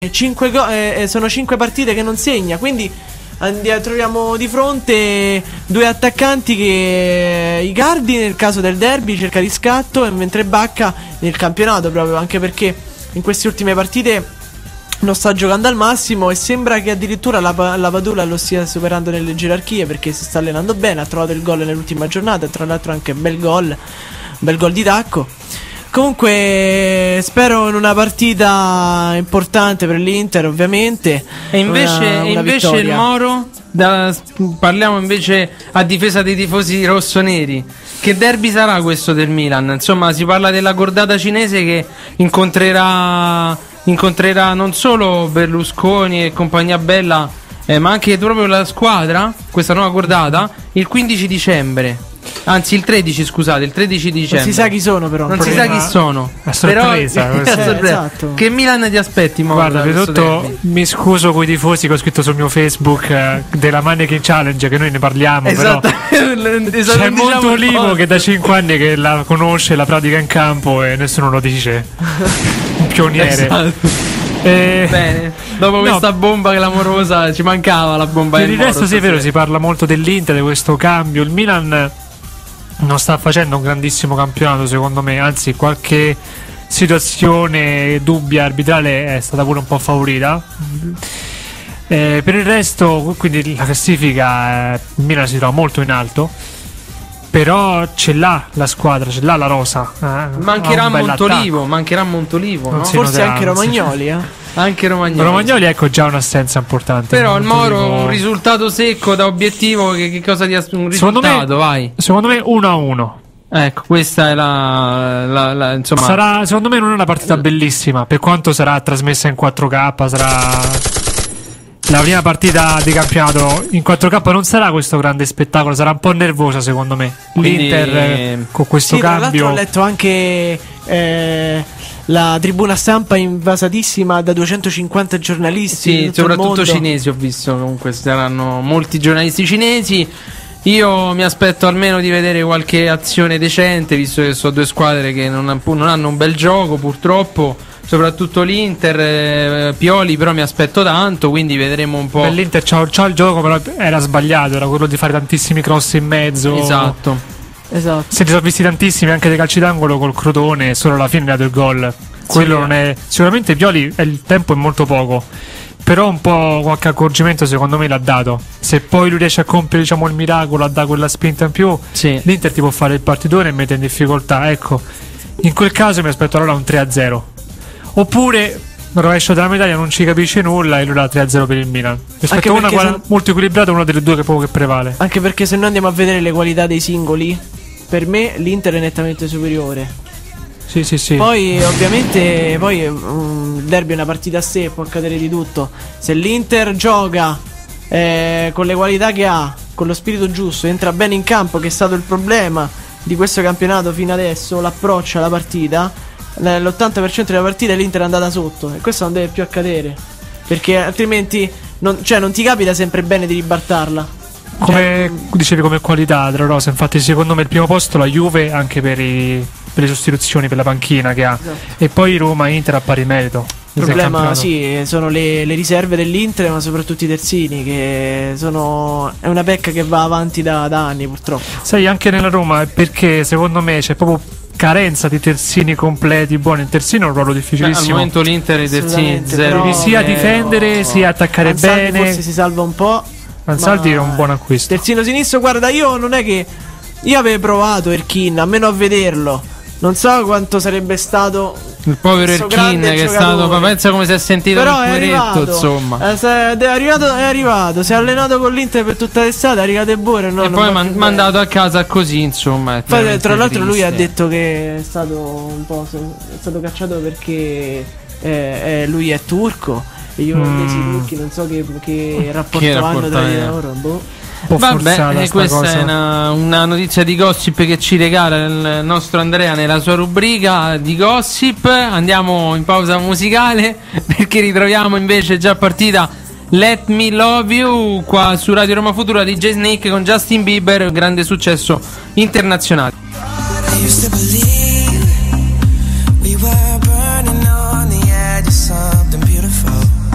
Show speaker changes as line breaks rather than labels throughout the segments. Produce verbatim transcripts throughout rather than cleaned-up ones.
cinque go- eh, sono cinque partite che non segna, quindi andiamo, troviamo di fronte due attaccanti che Icardi nel caso del derby cerca di scatto, e mentre Bacca nel campionato, proprio anche perché in queste ultime partite non sta giocando al massimo, e sembra che addirittura la, la Padula lo stia superando nelle gerarchie, perché si sta allenando bene, ha trovato il gol nell'ultima giornata, tra l'altro anche bel gol, bel gol di tacco. Comunque spero in una partita importante per l'Inter, ovviamente.
E invece,
una, una
e invece il Moro, da, parliamo invece a difesa dei tifosi rossoneri. Che derby sarà questo del Milan? Insomma, si parla della cordata cinese che incontrerà, incontrerà non solo Berlusconi e compagnia bella, eh, ma anche proprio la squadra, questa nuova cordata, il quindici dicembre. Anzi, il tredici, scusate, il tredici dicembre.
Non si sa chi sono, però.
Non si sa chi sono.
A sorpresa.
Però,
eh,
sorpresa.
Esatto.
Che Milan ti aspetti, Moro?
Guarda, prima di tutto mi scuso con i tifosi che ho scritto sul mio Facebook eh, della Mannequin Challenge, che noi ne parliamo,
Esatto.
però c'è molto Olivo che da cinque anni che la conosce, la pratica in campo e nessuno lo dice. Un pioniere.
Esatto.
Eh,
Bene, dopo
no,
questa bomba clamorosa ci mancava la bomba
per
del
il resto
Moro,
sì, è vero, si parla molto dell'Inter, di questo cambio. Il Milan non sta facendo un grandissimo campionato, secondo me, anzi qualche situazione dubbia arbitrale è stata pure un po' favorita. Eh, per il resto, quindi la classifica, eh, il Milan si trova molto in alto, però ce l'ha la squadra, ce l'ha la rosa. Eh,
mancherà Montolivo, mancherà Montolivo, no?
Forse anche Romagnoli, eh?
Anche Romagnoli.
Romagnoli, ecco, già un'assenza importante.
Però il Moro,
Montolivo...
un risultato secco da obiettivo, che, che cosa ti ha un
secondo
risultato,
me,
vai.
Secondo me uno a uno.
Ecco, questa è la, la, la insomma,
sarà, secondo me non è una partita bellissima, per quanto sarà trasmessa in quattro K, sarà la prima partita di campionato in quattro K, non sarà questo grande spettacolo, sarà un po' nervosa secondo me.
Quindi,
l'Inter eh, con questo
sì,
cambio.
Tra l'altro ho letto anche eh, la tribuna stampa invasatissima da duecentocinquanta giornalisti,
sì, soprattutto cinesi, ho visto. Comunque saranno molti giornalisti cinesi. Io mi aspetto almeno di vedere qualche azione decente, visto che sono due squadre che non, non hanno un bel gioco, purtroppo. Soprattutto l'Inter, eh, Pioli, però mi aspetto tanto, quindi vedremo un po'.
Per l'Inter c'ha, c'ha il gioco, però era sbagliato, era quello di fare tantissimi cross in mezzo.
Esatto.
Esatto.
Se ne sono visti tantissimi anche dei calci d'angolo col Crotone, solo alla fine ha dato il gol. Quello sì, non è. Sicuramente Pioli è, il tempo è molto poco, però un po' qualche accorgimento secondo me l'ha dato. Se poi lui riesce a compiere, diciamo, il miracolo, a dare quella spinta in più,
sì,
l'Inter ti può fare il partitone e mette in difficoltà. Ecco, in quel caso mi aspetto allora un tre a zero. Oppure rovescio della medaglia, non ci capisce nulla e allora tre a zero per il Milan. Rispetto a una qual- se... molto equilibrata, una delle due che proprio che prevale.
Anche perché se noi andiamo a vedere le qualità dei singoli, per me l'Inter è nettamente superiore.
Sì, sì, sì.
Poi ovviamente poi il derby è una partita a sé, può accadere di tutto. Se l'Inter gioca eh, con le qualità che ha, con lo spirito giusto, entra bene in campo, che è stato il problema di questo campionato fino adesso, l'approccio alla partita, l'ottanta per cento della partita l'Inter è andata sotto, e questo non deve più accadere, perché altrimenti non, cioè, non ti capita sempre bene di ribaltarla.
Come
cioè,
dicevi, come qualità della rosa, infatti secondo me il primo posto la Juve, anche per, i, per le sostituzioni, per la panchina che ha, esatto. E poi Roma e Inter a pari merito.
Il problema sì, sono le, le riserve dell'Inter, ma soprattutto i terzini, che sono è una pecca che va avanti da, da anni, purtroppo.
Sai, anche nella Roma, perché secondo me c'è proprio carenza di terzini completi buoni. Il terzino è un ruolo difficilissimo.
Beh, al momento l'Inter i terzini zero.
Devi sia difendere, sia attaccare
Ansaldi
bene.
Forse si salva un po'.
Ansaldi è un buon acquisto.
Terzino sinistro, guarda, io non è che io avevo provato Erkin, almeno a vederlo. Non so quanto sarebbe stato
il povero Erkin, che è stato, ma pensa come si è sentito.
Però
il
è arrivato,
insomma.
Eh, è arrivato, è arrivato, si è allenato con l'Inter per tutta l'estate, è arrivato e buone, no,
e poi man- mandato a casa così, insomma.
Poi, tra l'altro lui ha detto che è stato un po' è stato cacciato perché eh, eh, lui è turco e gli olandesi mm. turchi non so che, che rapporto che hanno tra di loro, boh.
Vabbè, e questa cosa. È una, una notizia di gossip che ci regala il nostro Andrea nella sua rubrica di gossip. Andiamo in pausa musicale perché ritroviamo invece già partita Let Me Love You qua su Radio Roma Futura di D J Snake con Justin Bieber, grande successo internazionale.
We were burning on the edge of something beautiful.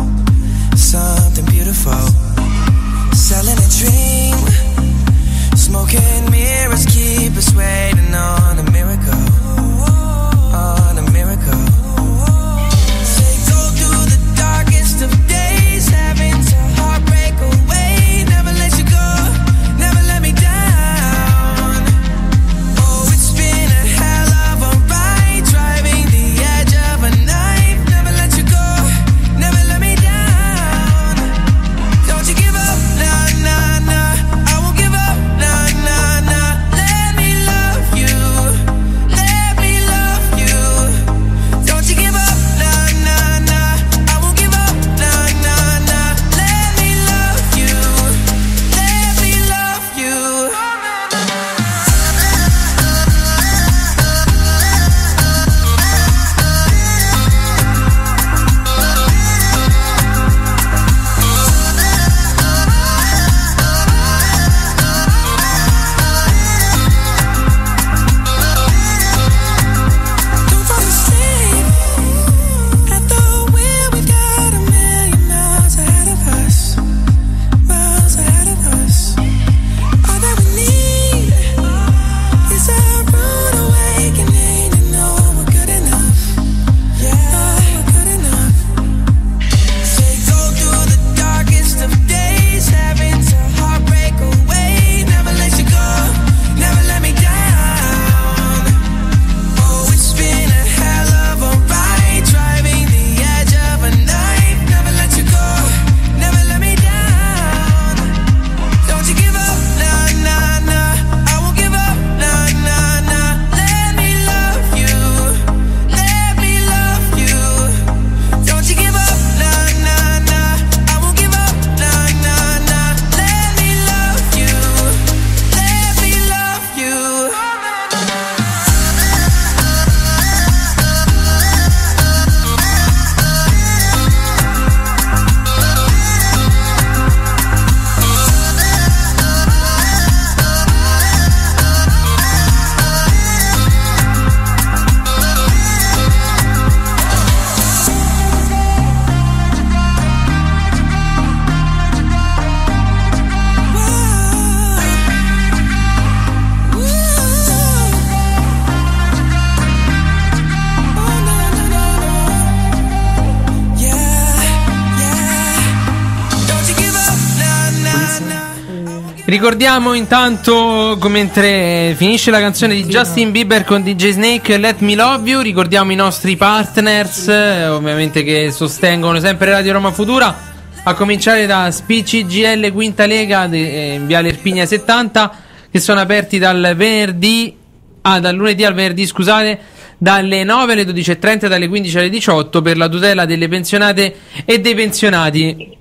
Ricordiamo intanto, mentre finisce la canzone di Justin Bieber con D J Snake, Let Me Love You, ricordiamo i nostri partners, eh, ovviamente, che sostengono sempre Radio Roma Futura, a cominciare da S P C G L Quinta Lega de, eh, in Viale Irpinia settanta, che sono aperti dal venerdì, ah, dal lunedì al venerdì, scusate, dalle nove alle dodici e trenta, dalle quindici alle diciotto, per la tutela delle pensionate e dei pensionati.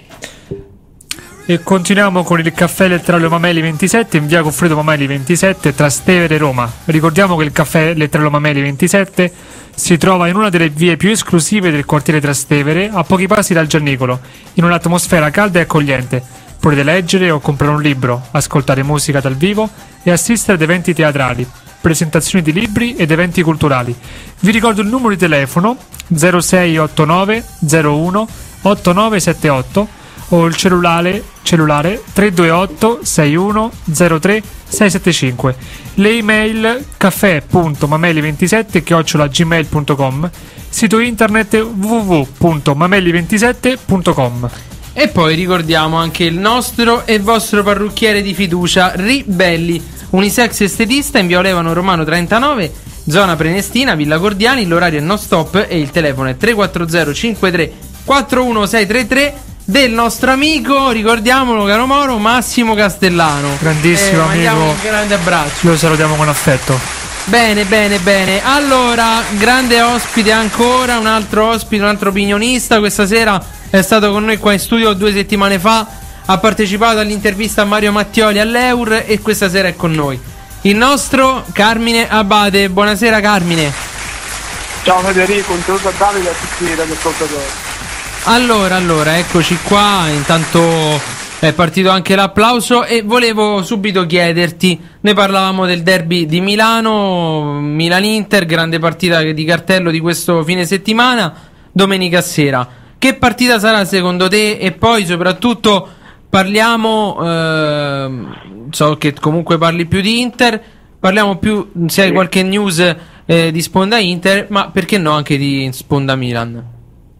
E continuiamo con il caffè Letterale Mameli ventisette in via Goffredo Mameli ventisette, Trastevere, Roma. Ricordiamo che il caffè Letterale Mameli ventisette si trova in una delle vie più esclusive del quartiere Trastevere, a pochi passi dal Giannicolo, in un'atmosfera calda e accogliente. Potete leggere o comprare un libro, ascoltare musica dal vivo e assistere ad eventi teatrali, presentazioni di libri ed eventi culturali. Vi ricordo il numero di telefono zero sei otto nove zero uno otto nove sette otto o il cellulare, cellulare tre due otto sei uno zero tre sei sette cinque, le email caffè punto mameli ventisette chiocciola gmail punto com, sito internet w w w punto mameli ventisette punto com.
E poi ricordiamo anche il nostro e vostro parrucchiere di fiducia, Ribelli, unisex estetista, in via Olevano Romano trentanove, zona Prenestina, Villa Gordiani. L'orario è non stop e il telefono è tre quattro zero cinque tre quattro uno sei tre tre, del nostro amico, ricordiamolo caro Moro, Massimo Castellano.
Grandissimo
eh,
amico,
un grande abbraccio.
Lo salutiamo con affetto.
Bene, bene, bene. Allora, grande ospite ancora, un altro ospite, un altro opinionista. Questa sera è stato con noi qua in studio due settimane fa, ha partecipato all'intervista a Mario Mattioli all'Eur e questa sera è con noi il nostro Carmine Abate. Buonasera Carmine.
Ciao Federico, un saluto a Davide e a tutti gli ascoltatori.
Allora, allora, eccoci qua. Intanto è partito anche l'applauso e volevo subito chiederti, noi parlavamo del derby di Milano, Milan-Inter, grande partita di cartello di questo fine settimana, domenica sera. Che partita sarà secondo te? E poi soprattutto parliamo, eh, so che comunque parli più di Inter, parliamo più, se hai qualche news eh, di sponda Inter, ma perché no anche di sponda Milan?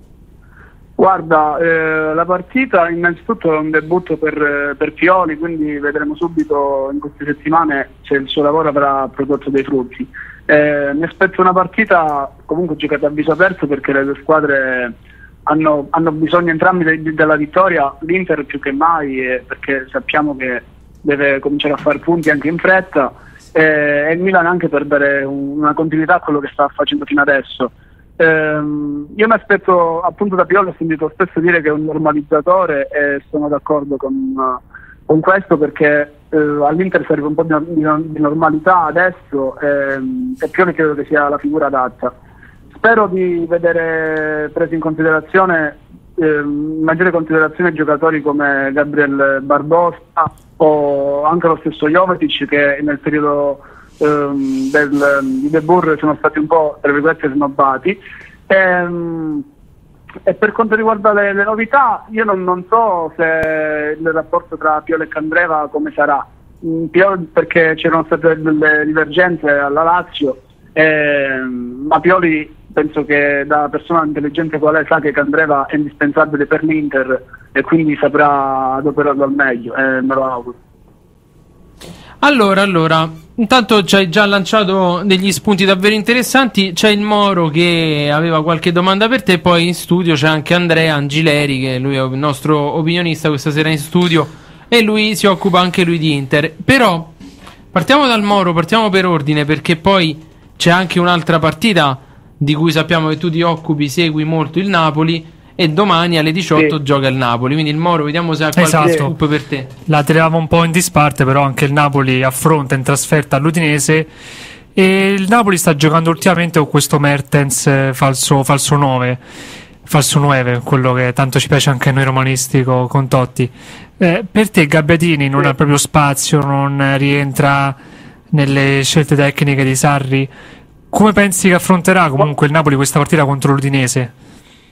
Guarda, eh, la partita innanzitutto è un debutto per, per Pioli, quindi vedremo subito in queste settimane se il suo lavoro avrà prodotto dei frutti. Eh, mi aspetto una partita comunque giocata a viso aperto, perché le due squadre hanno, hanno bisogno entrambi de- della vittoria, l'Inter più che mai, eh, perché sappiamo che deve cominciare a fare punti anche in fretta, eh, e il Milan anche per dare un, una continuità a quello che sta facendo fino adesso. Ehm, io mi aspetto, appunto, da Pioli ho sentito spesso dire che è un normalizzatore e sono d'accordo con, con questo, perché eh, all'Inter serve un po' di, di, di normalità adesso, ehm, e Pioli credo che sia la figura adatta. Spero di vedere presi in considerazione ehm, in maggiore considerazione giocatori come Gabriel Barbosa o anche lo stesso Jovetic, che nel periodo Um, del, di De Boer sono stati un po', tra virgolette, snobbati. E, um, e per quanto riguarda le, le novità, io non, non so se il rapporto tra Pioli e Candreva come sarà. Mm, Pioli, perché c'erano state delle divergenze alla Lazio, e, ma Pioli penso che da persona intelligente qual è sa che Candreva è indispensabile per l'Inter e quindi saprà adoperarlo al meglio, e me lo auguro.
Allora, allora, intanto ci hai già lanciato degli spunti davvero interessanti. C'è il Moro che aveva qualche domanda per te, poi in studio c'è anche Andrea Angileri, che lui è il nostro opinionista questa sera in studio, e lui si occupa anche lui di Inter. Però partiamo dal Moro, partiamo per ordine, perché poi c'è anche un'altra partita di cui sappiamo che tu ti occupi, segui molto il Napoli, e domani alle diciotto sì. gioca il Napoli, quindi il Moro, vediamo se ha qualche
esatto.
scoop per te.
La tenevamo un po' in disparte, però anche il Napoli affronta in trasferta all'Udinese, e il Napoli sta giocando ultimamente con questo Mertens eh, falso, falso nove, falso nove, quello che tanto ci piace anche a noi romanisti con, con Totti. Eh, per te Gabbiadini non ha proprio spazio, non rientra nelle scelte tecniche di Sarri. Come pensi che affronterà comunque il Napoli questa partita contro l'Udinese?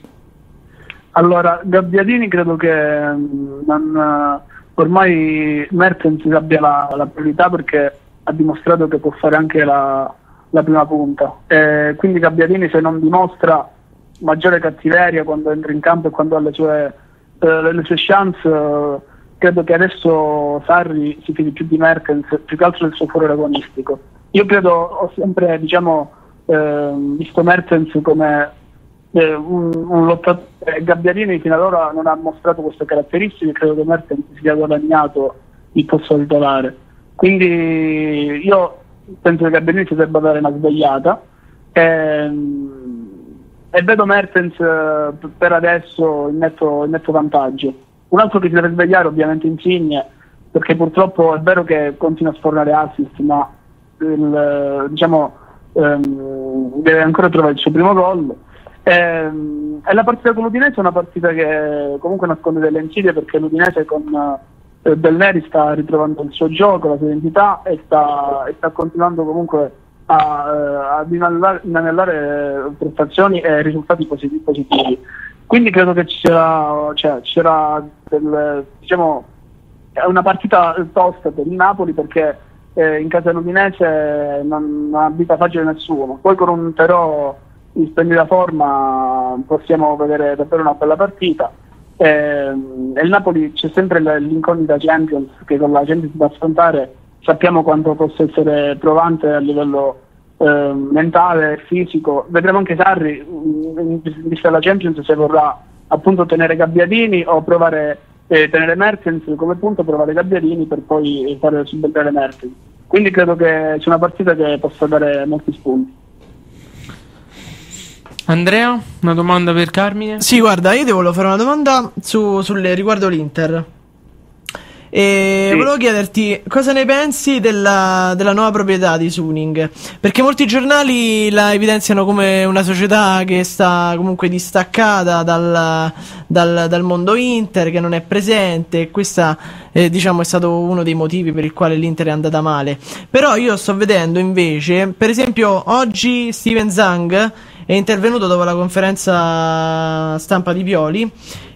Allora, Gabbiadini credo che mh, non, ormai Mertens abbia la, la priorità, perché ha dimostrato che può fare anche la, la prima punta, e quindi Gabbiadini, se non dimostra maggiore cattiveria quando entra in campo e quando ha le sue, eh, le sue chance, eh, credo che adesso Sarri si fidi più di Mertens, più che altro del suo fuori agonistico. Io credo, ho sempre diciamo eh, visto Mertens come eh, un, un lottatore. Gabbiadini fino ad ora non ha mostrato queste caratteristiche, credo che Mertens si sia guadagnato il posto titolare. Quindi io penso che Gabbiadini si debba dare una svegliata e, e vedo Mertens eh, per adesso in netto, in netto vantaggio. Un altro che si deve svegliare ovviamente Insigne, perché purtroppo è vero che continua a sfornare assist, ma il, diciamo ehm, deve ancora trovare il suo primo gol. Ehm, e la partita con l'Udinese è una partita che comunque nasconde delle insidie, perché l'Udinese con eh, Del Neri sta ritrovando il suo gioco, la sua identità, e sta, e sta continuando comunque a, ad inanellare, inanellare prestazioni e risultati positivi, positivi. Quindi credo che ci sarà, cioè, ci sarà del, diciamo, è una partita tosta per il Napoli, perché eh, in casa dell'Udinese non, non abita facile nessuno. Poi con un Terò in splendida forma possiamo vedere davvero una bella partita. E, e il Napoli c'è sempre l'incognita Champions, che con la Champions da affrontare sappiamo quanto possa essere provante a livello eh, mentale e fisico. Vedremo anche Sarri in vista della Champions se vorrà appunto tenere Gabbiadini o provare eh, tenere Mertens come punto, provare Gabbiadini per poi fare subentrare Mertens. Quindi credo che sia una partita che possa dare molti spunti.
Andrea, una domanda per Carmine?
Sì, guarda, io ti volevo fare una domanda su, sulle, riguardo l'Inter. E
sì.
volevo chiederti cosa ne pensi della, della nuova proprietà di Suning, perché molti giornali la evidenziano come una società che sta comunque distaccata dal, dal, dal mondo Inter, che non è presente, e questa eh, diciamo è stato uno dei motivi per il quale l'Inter è andata male. Però io sto vedendo invece, per esempio oggi Steven Zhang è intervenuto dopo la conferenza stampa di Pioli